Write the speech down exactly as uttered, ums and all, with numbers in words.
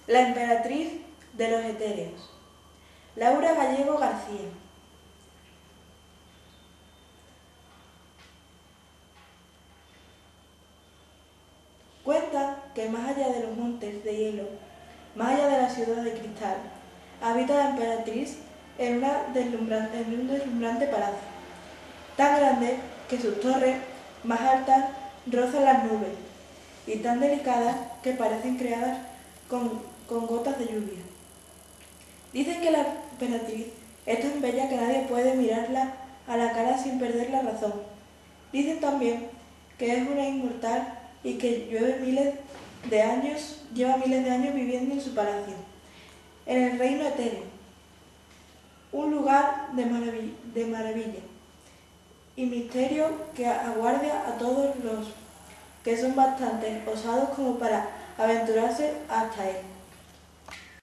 La emperatriz de los etéreos, Laura Gallego García. Cuenta que más allá de los montes de hielo, más allá de la ciudad de cristal, habita la emperatriz en, una deslumbrante, en un deslumbrante palacio, tan grande que sus torres más altas rozan las nubes y tan delicadas que parecen creadas con, con gotas de lluvia. Dicen que la emperatriz es tan bella que nadie puede mirarla a la cara sin perder la razón. Dicen también que es una inmortal y que lleva miles de años, lleva miles de años viviendo en su palacio, en el reino etéreo, un lugar de maravilla, de maravilla y misterio que aguarda a todos los que son bastante osados como para aventurarse hasta él.